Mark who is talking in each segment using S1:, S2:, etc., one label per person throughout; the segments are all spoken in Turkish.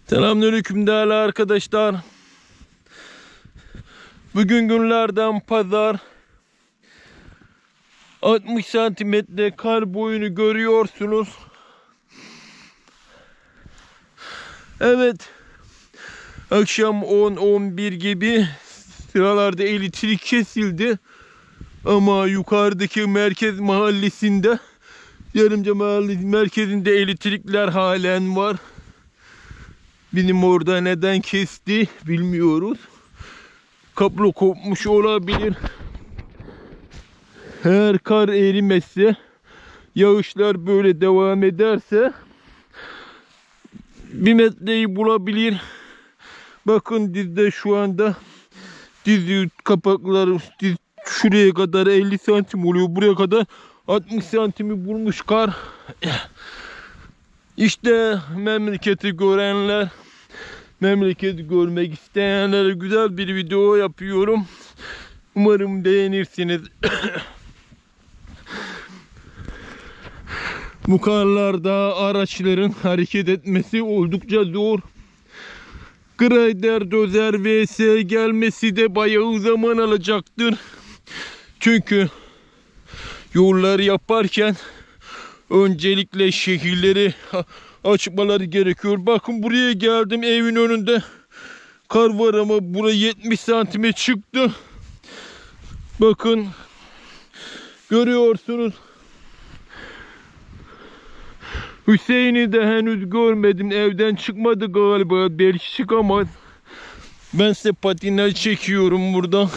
S1: Selamünaleyküm değerli arkadaşlar. Bugün günlerden pazar. 60 santimetre kar boyunu görüyorsunuz. Evet. Akşam 10-11 gibi sıralarda elektrik kesildi. Ama yukarıdaki merkez mahallesinde, Yarımca Mahallesi merkezinde elektrikler halen var. Benim orada neden kesti bilmiyoruz. Kablo kopmuş olabilir. Eğer kar erimezse, yağışlar böyle devam ederse 1 metreyi bulabilir. Bakın dizde şu anda diz kapakları şuraya kadar 50 santim oluyor. Buraya kadar 60 santimi bulmuş kar. İşte memleketi görenler, memleketi görmek isteyenlere güzel bir video yapıyorum. Umarım beğenirsiniz. Bu karlarda araçların hareket etmesi oldukça zor. Grader, dozer vs gelmesi de bayağı zaman alacaktır. Çünkü yolları yaparken öncelikle şehirleri açmaları gerekiyor. Bakın buraya geldim, evin önünde kar var ama buraya 70 santime çıktı. Bakın görüyorsunuz. Hüseyin'i de henüz görmedim. Evden çıkmadı galiba. Belki çıkamaz. Ben size patinaj çekiyorum burada.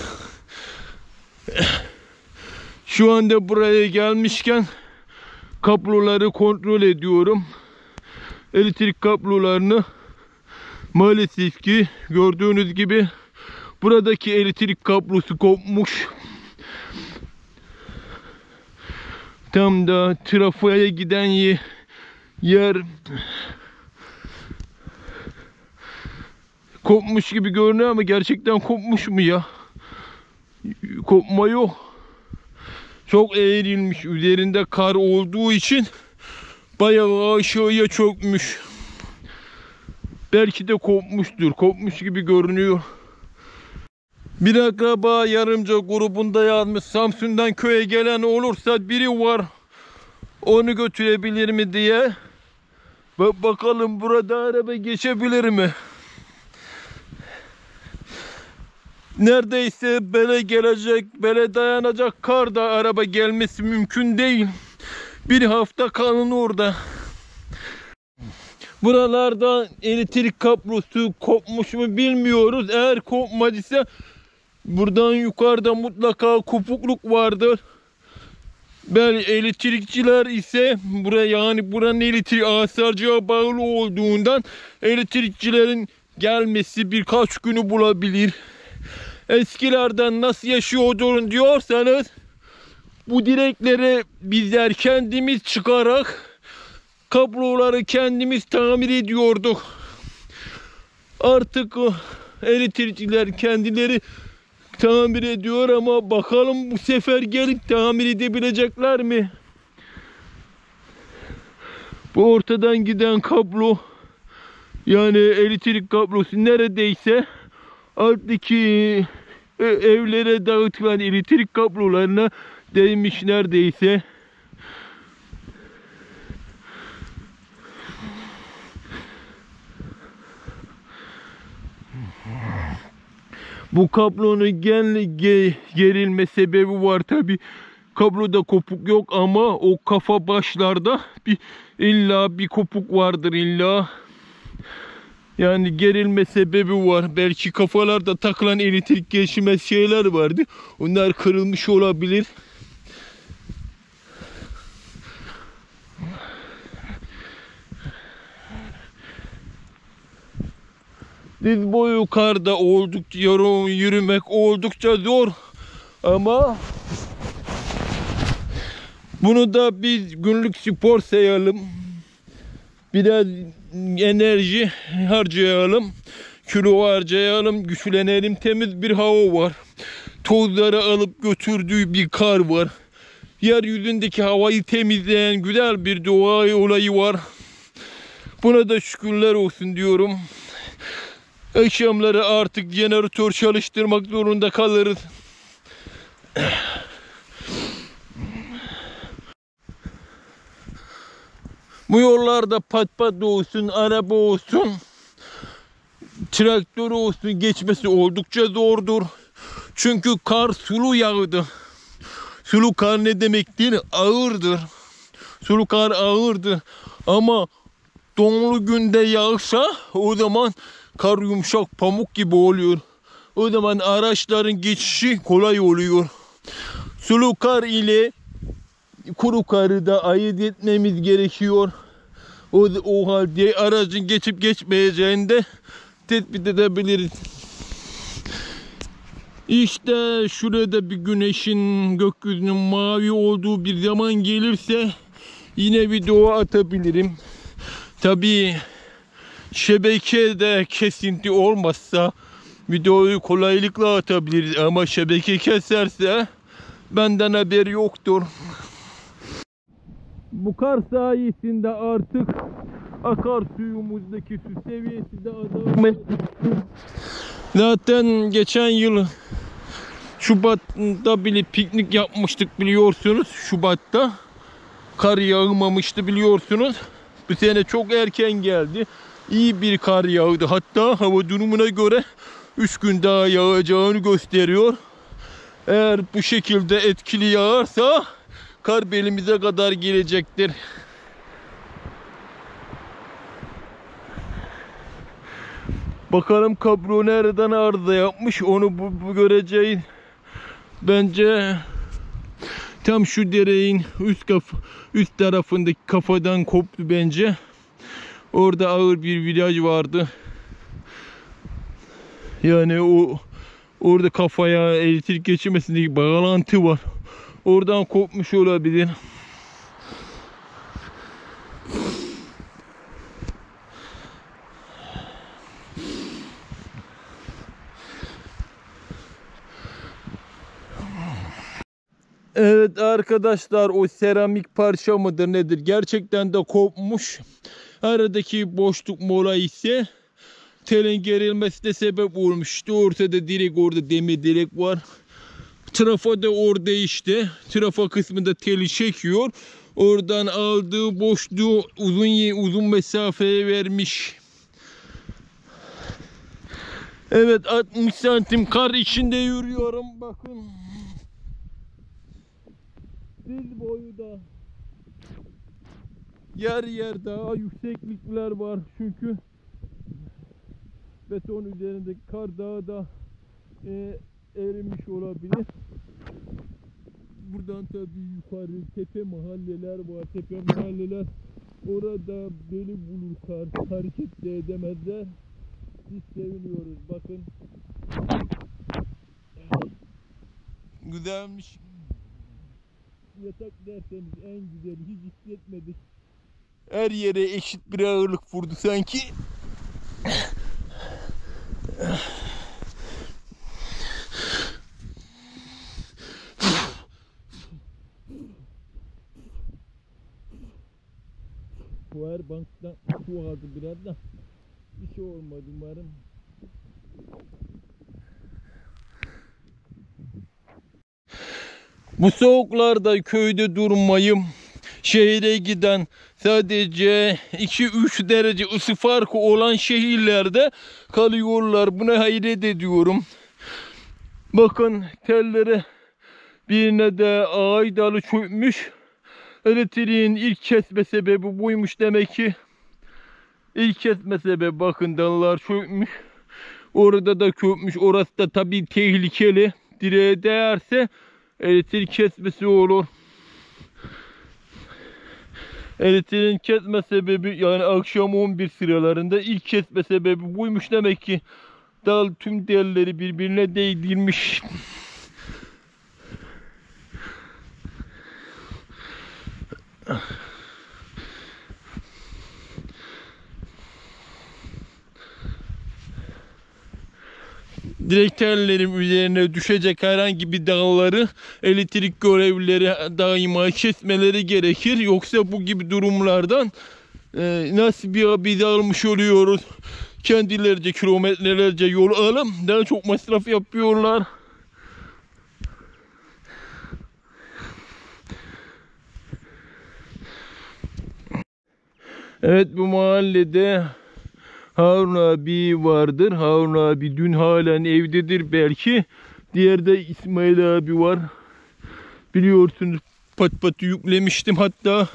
S1: Şu anda buraya gelmişken kabloları kontrol ediyorum. Elektrik kablolarını, maalesef ki gördüğünüz gibi buradaki elektrik kablosu kopmuş. Tam da trafoya giden yer kopmuş gibi görünüyor ama gerçekten kopmuş mu ya? Kopma yok. Çok eğrilmiş. Üzerinde kar olduğu için bayağı aşağıya çökmüş. Belki de kopmuştur. Kopmuş gibi görünüyor. Bir akraba Yarımca grubunda yazmış. Samsun'dan köye gelen olursa biri var, onu götürebilir mi diye. Bakalım burada araba geçebilir mi? Neredeyse bele gelecek, bele dayanacak kar da araba gelmesi mümkün değil. Bir hafta kalın orada. Buralarda elektrik kablosu kopmuş mu bilmiyoruz. Eğer kopmadıysa buradan yukarıda mutlaka kopukluk vardır. Ben elektrikçiler ise buranın elektrik asarcıya bağlı olduğundan elektrikçilerin gelmesi birkaç günü bulabilir. Eskilerden nasıl yaşıyordun diyorsanız, bu direkleri bizler kendimiz çıkarak kabloları kendimiz tamir ediyorduk. Artık elektrikçiler kendileri tamir ediyor ama bakalım bu sefer gelip tamir edebilecekler mi? Bu ortadan giden kablo, yani elektrik kablosu neredeyse alttaki evlere dağıtılan elektrik kablolarına değmiş neredeyse. Bu kablonun gerilme sebebi var tabi. Kabloda kopuk yok ama o kafa başlarda illa bir kopuk vardır illa. Yani gerilme sebebi var. Belki kafalarda takılan elektrik geçirmez şeyler vardı. Onlar kırılmış olabilir. Diz boyu karda oldukça yürümek oldukça zor ama bunu da biz günlük spor sayalım. Biraz enerji harcayalım, kilo harcayalım, güçlenelim. Temiz bir hava var. Tozları alıp götürdüğü bir kar var. Yeryüzündeki havayı temizleyen güzel bir doğa olayı var. Buna da şükürler olsun diyorum. Akşamları artık jeneratör çalıştırmak zorunda kalırız. Bu yollarda pat pat olsun, araba olsun, traktör olsun geçmesi oldukça zordur. Çünkü kar sulu yağdı. Sulu kar ne demektir? Ağırdır. Sulu kar ağırdır. Ama donlu günde yağsa o zaman kar yumuşak pamuk gibi oluyor. O zaman araçların geçişi kolay oluyor. Sulu kar ile kuru karı da ayırt etmemiz gerekiyor. O halde aracın geçip geçmeyeceğini de tespit edebiliriz. İşte şurada bir güneşin gökyüzünün mavi olduğu bir zaman gelirse yine video atabilirim. Tabii şebekede kesinti olmazsa videoyu kolaylıkla atabiliriz ama şebeke keserse benden haberi yoktur. Bu kar sayesinde artık akarsuyumuzdaki su seviyesi de azalmış. Zaten geçen yıl Şubat'ta bile piknik yapmıştık biliyorsunuz. Şubat'ta kar yağmamıştı biliyorsunuz. Bu sene çok erken geldi. İyi bir kar yağdı. Hatta hava durumuna göre 3 gün daha yağacağını gösteriyor. Eğer bu şekilde etkili yağarsa kar belimize kadar gelecektir. Bakalım kablo nereden arıza yapmış onu bu göreceğiz. Bence tam şu dereyin üst tarafındaki kafadan koptu bence. Orada ağır bir viraj vardı. Yani orada kafaya elektrik geçirmesindeki bağlantı var. Oradan kopmuş olabilir. Evet arkadaşlar, o seramik parça mıdır nedir? Gerçekten de kopmuş. Aradaki boşluk mola ise telin gerilmesine sebep olmuş. İşte ortada direkt orada demir direk var. Trafo da orada işte. Trafo kısmında teli çekiyor. Oradan aldığı boşluğu uzun mesafeye vermiş. Evet, 60 santim kar içinde yürüyorum. Bakın. Dil boyu da yer daha yükseklikler var. Çünkü beton üzerindeki kar daha da erimiş olabilir. Buradan tabii yukarı tepe mahalleler var. Tepe mahalleler orada beli bulur kar. Hareket de edemezler. Biz seviniyoruz. Bakın. Güzelmiş. Yatak derseniz en güzeli, hiç hissetmedik. Her yere eşit bir ağırlık vurdu sanki. Powerbank'tan su aldı biraz da bir şey olmadı umarım. Bu soğuklarda köyde durmayım. Şehire giden sadece 2-3 derece ısı farkı olan şehirlerde kalıyorlar. Buna hayret ediyorum. Bakın telleri, birine de ağaç dalı çökmüş. Elektriğin ilk kesme sebebi buymuş demek ki. İlk kesme sebebi, bakın dallar çökmüş. Orada da çökmüş. Orası da tabii tehlikeli. Direğe değerse elektrik kesmesi olur. Elektriğin kesme sebebi, yani akşam 11 sıralarında ilk kesme sebebi buymuş demek ki. Dal tüm telleri birbirine değdirmiş. Direktörlerin üzerine düşecek herhangi bir dalları elektrik görevlileri daima kesmeleri gerekir. Yoksa bu gibi durumlardan nasıl bir almış oluyoruz? kendilerce kilometrelerce yol alıp daha çok masraf yapıyorlar. Evet, bu mahallede Harun abi vardır. Harun abi dün halen evdedir belki. Diğer de İsmail abi var. Biliyorsunuz pat patı yüklemiştim hatta.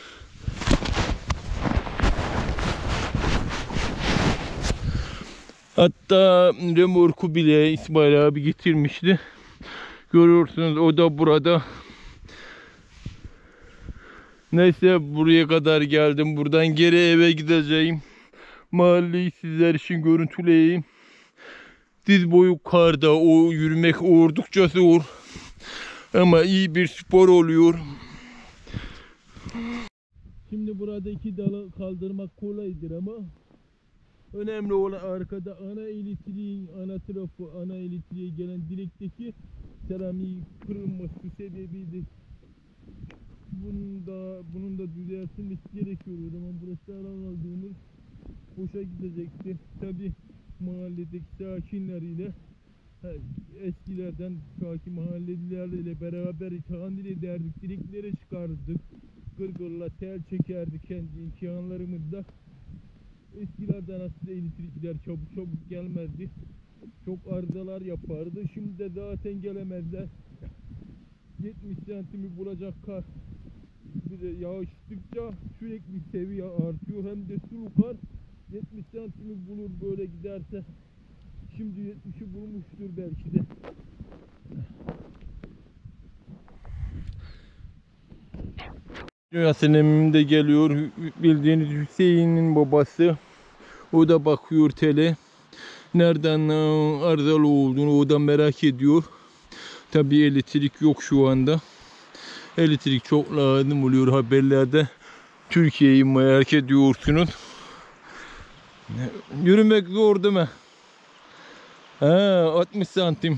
S1: Hatta remorku bile İsmail abi getirmişti. Görüyorsunuz o da burada. Neyse, buraya kadar geldim. Buradan geri eve gideceğim. Mahalleyi sizler için görüntüleyeyim. Diz boyu karda o yürümek oldukça zor. Ama iyi bir spor oluyor. Şimdi buradaki dalı kaldırmak kolaydır ama önemli olan arkada ana elektriğin ana tarafı, ana elektriğe gelen direkteki seramiği kırılması sebebidir. Bunun da düzeltilmesi gerekiyor. O zaman burası alan aldığımız boşa gidecekti. Tabi mahalledeki sakinleriyle, eskilerden sakin mahallelilerle beraber tamir ederdik, direkleri çıkardık, gırgırla tel çekerdik kendi imkanlarımızda. Eskilerden aslında elektrikler çabuk gelmezdi, çok arızalar yapardı. Şimdi de zaten gelemezler. 70 santimi bulacak kar, bir de yağıştıkça sürekli seviye artıyor, hem de su kar 70 santimi bulur böyle giderse. Şimdi 70'i bulmuştur belki de. Yasemin de geliyor, bildiğiniz Hüseyin'in babası. O da bakıyor tele. Nereden arızalı olduğunu o da merak ediyor. Tabii elektrik yok şu anda. Elektrik çok lazım oluyor haberlerde. Türkiye'yi merak ediyorsunuz. Yürümek zor değil mi? 60 santim.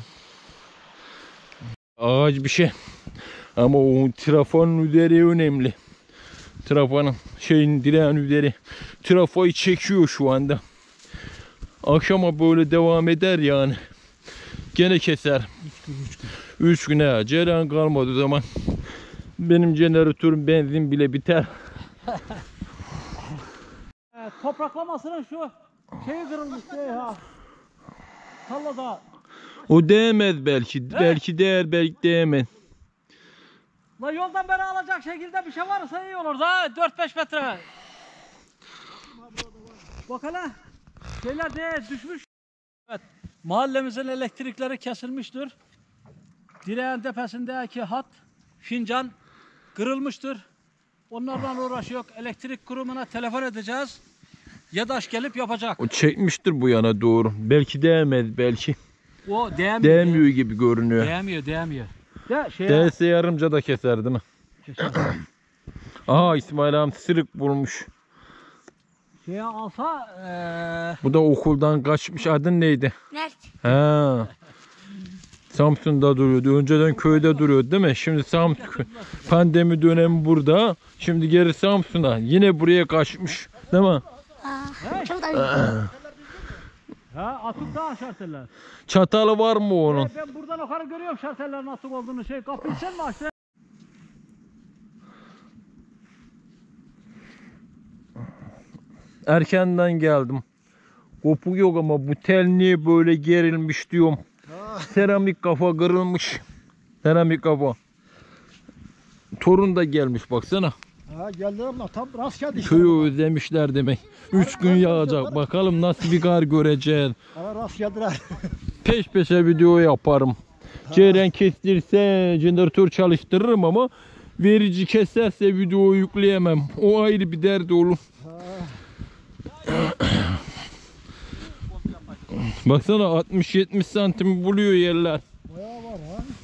S1: Ağaç bir şey. Ama o trafonun üzeri önemli. Trafonun direğin üzeri. Trafoyu çekiyor şu anda. Akşama böyle devam eder yani. Gene keser. 3 güne ceren kalmadı o zaman. Benim jeneratörüm benzin bile biter.
S2: Topraklamasının şu şeyi kırılmış ya. Tarlada.
S1: O değmez belki. Belki değer, belki değmez.
S2: La yoldan beri alacak şekilde bir şey varsa iyi olur da 4-5 metre. Bak hele. Şeyler de düşmüş. Evet. Mahallemizin elektrikleri kesilmiştir. Direğin tepesindeki hat, fincan kırılmıştır. Onlardan uğraşıyor. Elektrik kurumuna telefon edeceğiz. YEDAŞ gelip yapacak.
S1: O çekmiştir bu yana doğru. Belki değmez belki.
S2: O değmiyor.
S1: Değmiyor gibi görünüyor.
S2: Değmiyor.
S1: Değse yarımca da keser değil mi?
S2: Keser.
S1: Aha, İsmail abi sırık vurmuş.
S2: Alsa
S1: Bu da okuldan kaçmış. Adın neydi?
S3: Mert.
S1: Ha. Samsun'da duruyordu. Önceden köyde duruyordu değil mi? Şimdi pandemi dönemi burada. Şimdi geri Samsun'a. Yine buraya kaçmış. Değil mi?
S3: Çok da güzel.
S2: atıp daha şarteller.
S1: Çatalı var mı onun?
S2: Ben buradan yukarı görüyorum şarteller nasıl olduğunu. Kapıyı sen mi açtın?
S1: Erkenden geldim. Kopuk yok ama bu tel niye böyle gerilmiş diyorum. Seramik kafa kırılmış. Seramik kafa. Torun da gelmiş baksana.
S4: Geldi ama tam rast geldi işte.
S1: Köyü özlemişler demek. 3 gün yağacak. Bakalım nasıl bir kar göreceğiz.
S4: Rast geldiler.
S1: Peş peşe video yaparım. Ceyren kestirse jeneratör çalıştırırım ama verici keserse videoyu yükleyemem. O ayrı bir dert olur. Baksana 60-70 santim buluyor yerler.
S4: Bayağı var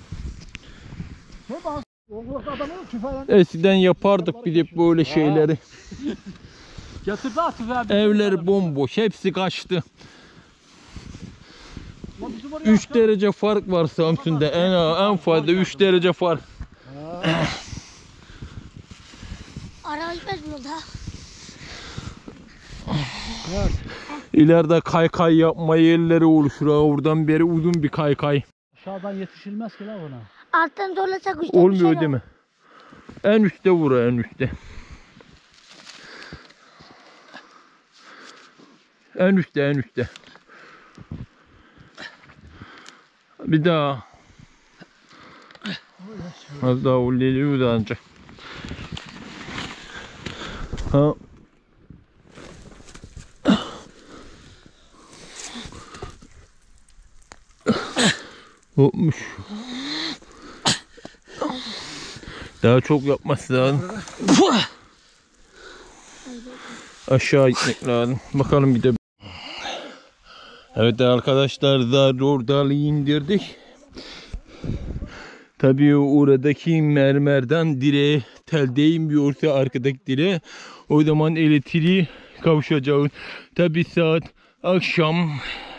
S4: ha.
S1: Eskiden yapardık bir de böyle şeyleri.
S2: Getirdi atıp
S1: Evleri bomboş, hepsi kaçtı. 3 derece fark var Samsun'da, en fazla 3 derece fark.
S3: Araba gitmez burada.
S1: İleride kaykay yapma yerleri oluşur. Oradan beri uzun bir kaykay.
S2: Aşağıdan yetişilmez ki la buna.
S3: Alttan zorlasak üstten
S1: Olmuyor
S3: düşer
S1: değil mi? En üstte vur, en üstte. En üstte, en üstte. Bir daha. Az daha oluyor da ancak. Ha. Olmuş. Daha çok yapması lazım. Aşağı gitmek lazım. Bakalım gidelim. Evet arkadaşlar, zar dalı indirdik. Tabii oradaki mermerden direğe tel değmiyorsa arkadaki direğe, o zaman elektriği kavuşacağız. Tabii saat akşam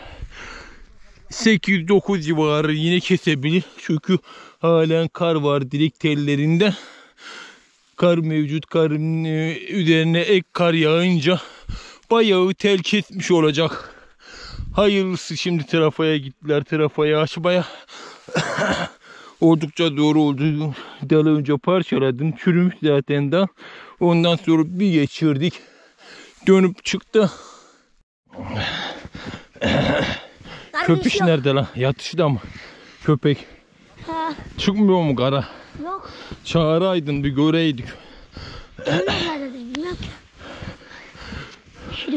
S1: 8-9 civarı yine kesebilir. Çünkü halen kar var direk tellerinde. Kar mevcut. Karın üzerine ek kar yağınca bayağı tel kesmiş olacak. Hayırlısı, şimdi trafoya gittiler. Trafoya açmaya. Oldukça zor oldu. Dalı önce parçaladım. Çürümüş zaten da. Ondan sonra bir geçirdik. Dönüp çıktı. Köpek nerede lan? Yatışta mı? Köpek.
S3: Ha,
S1: Çıkmıyor mu kara?
S3: yok.
S1: Çağıraydın bir göreydik.
S3: Nerede bilmiyorum ki. Şurada.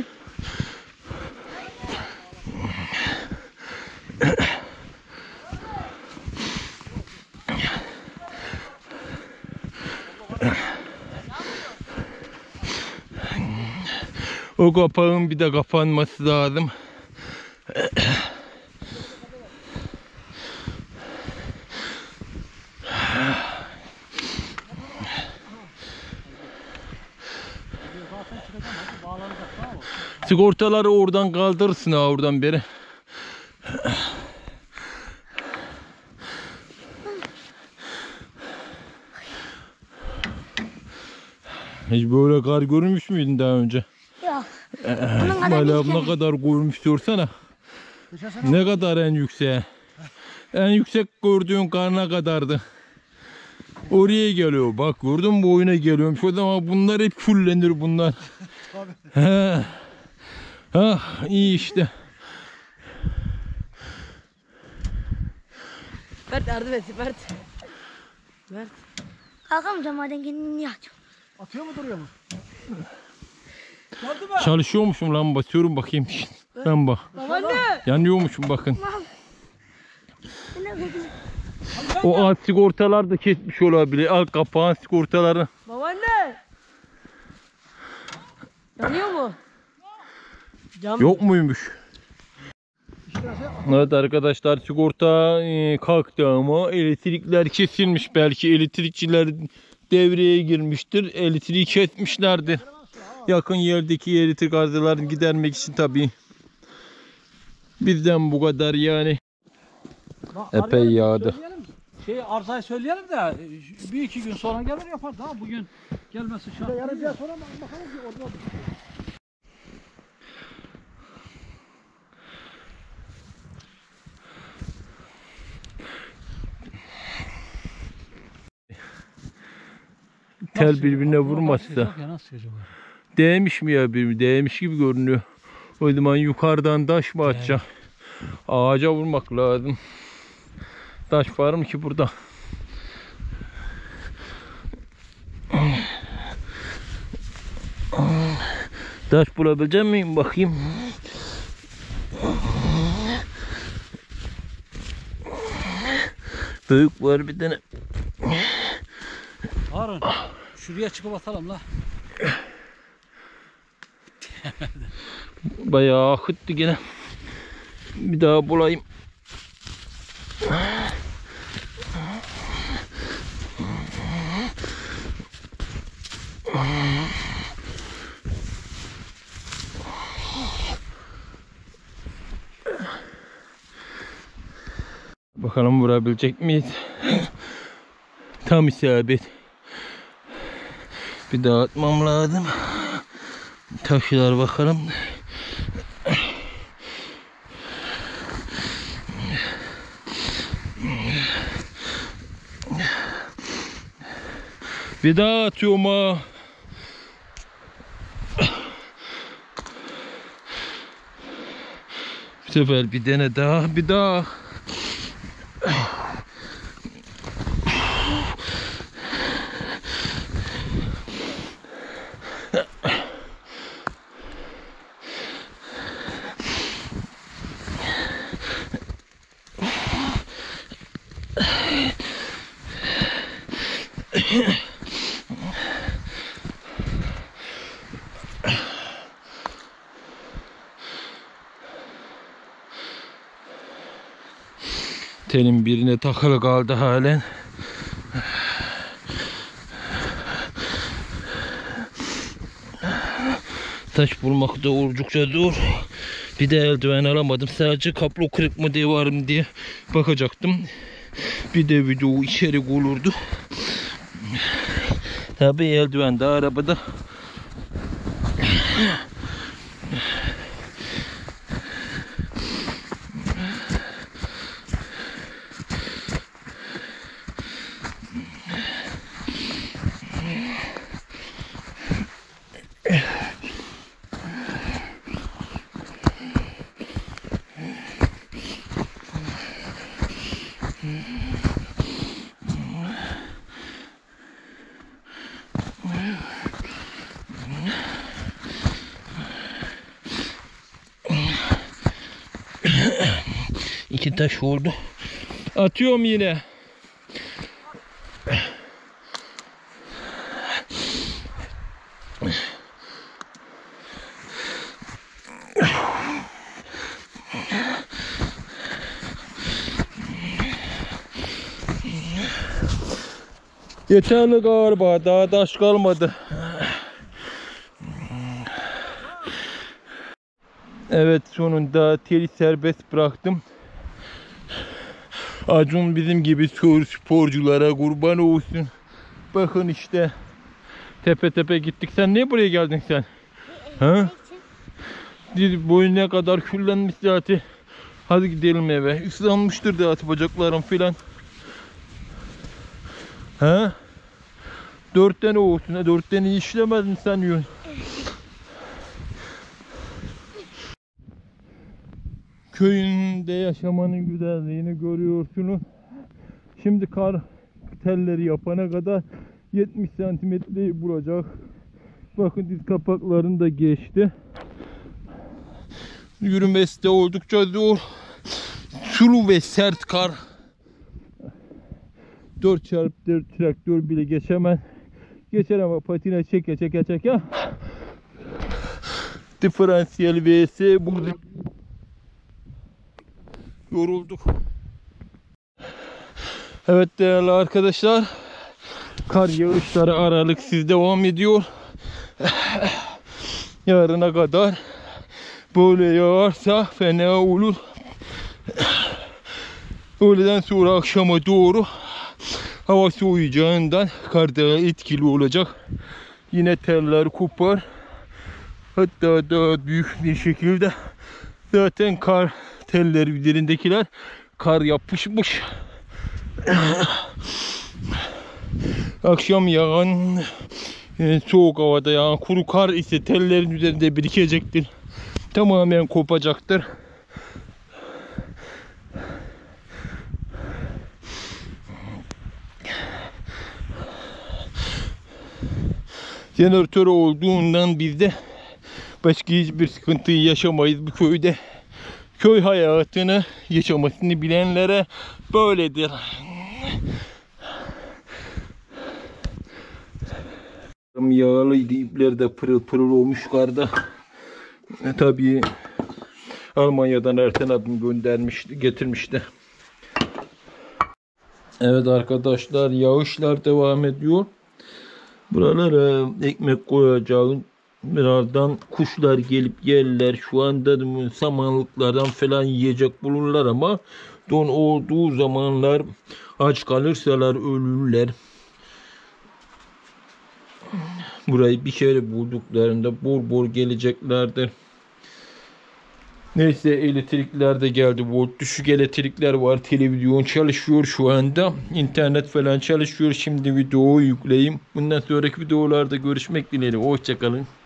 S1: O kapağın bir de kapanması lazım. Sigortaları oradan kaldırırsın ha, oradan beri. Hiç böyle kar görmüş müydün daha önce?
S3: Yok. Bunun kadar
S1: Hala
S3: değil
S1: ne
S3: ki.
S1: kadar görmüş sorsana. Ne kadar en yükseğe? En yüksek gördüğün kar ne kadardı? Oraya geliyor. Bak gördün mü, boyuna geliyormuş. O zaman bunlar hep küllenir bunlar. He. Ah, iyi işte.
S5: Mert yardım et Mert. Mert.
S3: Kalkamayacağım maden kendini niye atıyor?
S4: Atıyor mu duruyor mu?
S2: Gördün mü?
S1: Çalışıyormuşum lan, basıyorum bakayım. Ben bak.
S5: Babaanne.
S1: Yanıyormuşum bakın.
S3: Ne koydun?
S1: O alt sigortalar da kesmiş olabilir. Alt kapağın sigortaları.
S5: Babaanne. Yanıyor mu? Cam.
S1: Yok muymuş? Evet arkadaşlar, sigorta kalktı ama elektrikler kesilmiş. Belki elektrikçiler devreye girmiştir. Elektriği kesmişlerdir. Yakın yerdeki elektrik arızalarını gidermek için tabii. Bizden bu kadar yani. Epey yağdı.
S2: Arsayı söyleyelim de bir iki gün sonra gelir yapar. Daha bugün gelmesi şart.
S4: Yarın bir sonra bakalım ki orada.
S1: Tel birbirine vurmazsa. Değmiş mi ya birbirine? Değmiş gibi görünüyor. O zaman yukarıdan taş mı atacak? Ağaca vurmak lazım. Taş var mı ki burada? Taş bulabilecek miyim? Bakayım. Büyük var bir tane.
S2: Harun, şuraya çıkıp atalım la.
S1: Bayağı akıttı gene. Bir daha bulayım. Bakalım vurabilecek miyiz? Tam isabet. Bir daha atmam lazım. Taşlar bakalım. Bir daha atıyorum ha. Bu sefer bir tane daha, bir daha. Telim birine takılı kaldı halen. Taş bulmak da oldukça zor. Bir de eldiven alamadım. Sadece kablo kırık mı diye varım diye bakacaktım. Bir de video içerik olurdu. Tabii eldiven de arabada. İki taş oldu. Atıyorum yine. Yeterli galiba. Daha taş kalmadı. Evet, sonunda teli serbest bıraktım. Acun bizim gibi sporculara kurban olsun. Bakın işte. Tepe tepe gittik. Sen niye buraya geldin sen? Ha? Boyuna kadar küllenmiş zaten. Hadi gidelim eve. Islanmıştır da bacaklarım filan. Ha? 4 tane olsun. 4 tane işlemedin sen yün. Köyünde yaşamanın güzelliğini görüyorsunuz. Şimdi kar telleri yapana kadar 70 santimetreyi bulacak. Bakın diz kapaklarını da geçti. Yürümesi de oldukça zor. Sulu ve sert kar. 4x4 traktör bile geçemez. Geçer ama patine çeke. Diferansiyel vs burada. Yorulduk. Evet değerli arkadaşlar. Kar yağışları aralıksız devam ediyor. Yarına kadar böyle yağarsa fena olur. Öğleden sonra akşama doğru hava soğuyacağından kar daha etkili olacak. Yine teller kopar. Hatta daha büyük bir şekilde zaten kar telleri üzerindekiler kar yapışmış. Akşam yağan soğuk havada yağan kuru kar ise tellerin üzerinde birikecektir. Tamamen kopacaktır. Jeneratör olduğundan biz de başka hiçbir sıkıntıyı yaşamayız bu köyde. Köy hayatını yaşamasını bilenlere böyledir. Yağlıydı, ipler de pırıl pırıl olmuş karda. Tabii Almanya'dan Erten abim göndermişti, getirmişti. Evet arkadaşlar, yağışlar devam ediyor. Buralara ekmek koyacağım. Birazdan kuşlar gelip yerler. Şu anda samanlıklardan falan yiyecek bulurlar ama don olduğu zamanlar aç kalırsalar ölürler. Burayı bir kere bulduklarında bol bol geleceklerdir. Neyse elektrikler de geldi. Volt düşük elektrikler var. Televizyon çalışıyor şu anda. İnternet falan çalışıyor. Şimdi videoyu yükleyeyim. Bundan sonraki videolarda görüşmek dileğiyle. Hoşçakalın.